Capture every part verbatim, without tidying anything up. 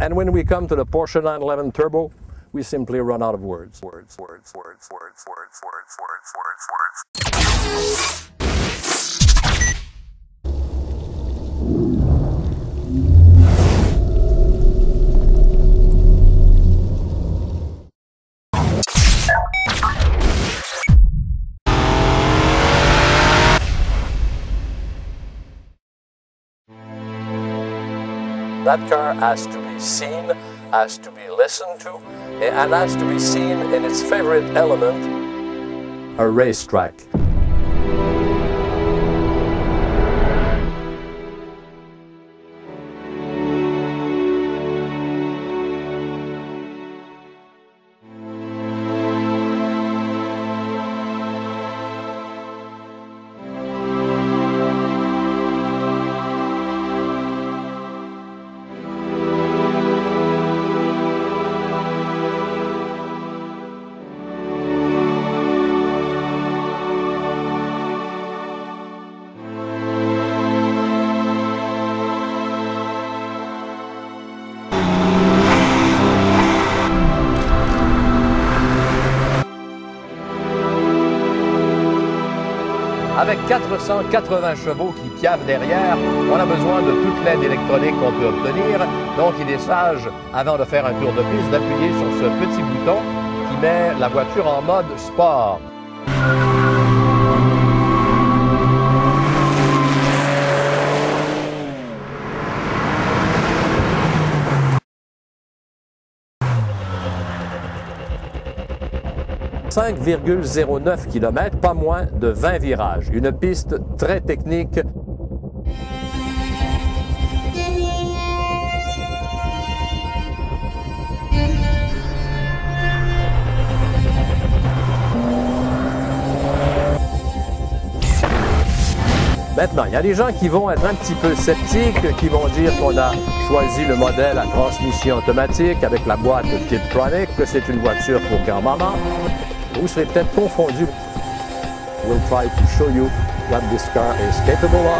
And when we come to the Porsche nine eleven Turbo, we simply run out of words. Words, words, words, words, words, words, words, words, words. That car has to be seen, has to be listened to, and has to be seen in its favorite element, a racetrack. Avec quatre cent quatre-vingts chevaux qui piaffent derrière, on a besoin de toute l'aide électronique qu'on peut obtenir. Donc il est sage, avant de faire un tour de piste, d'appuyer sur ce petit bouton qui met la voiture en mode sport. cinq virgule zéro neuf kilomètres, pas moins de vingt virages. Une piste très technique. Maintenant, il y a des gens qui vont être un petit peu sceptiques, qui vont dire qu'on a choisi le modèle à transmission automatique avec la boîte Tiptronic, que c'est une voiture pour grand-maman. Vous serez peut-être confondu. We'll try to show you what this car is capable of.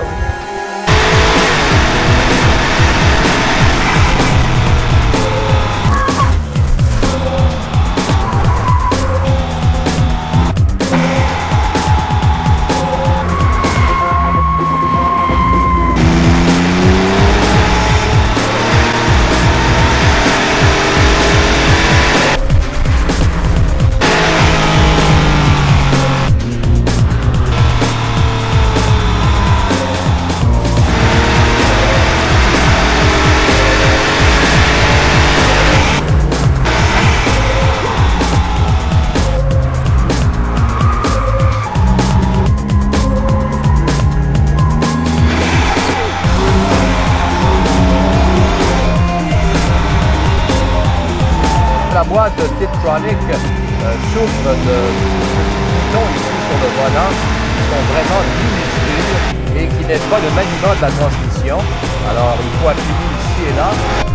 La boîte Tiptronic euh, souffre de boutons ici sur le volant qui sont vraiment minuscules et qui n'est pas le maniement de la transmission. Alors il faut appuyer ici et là.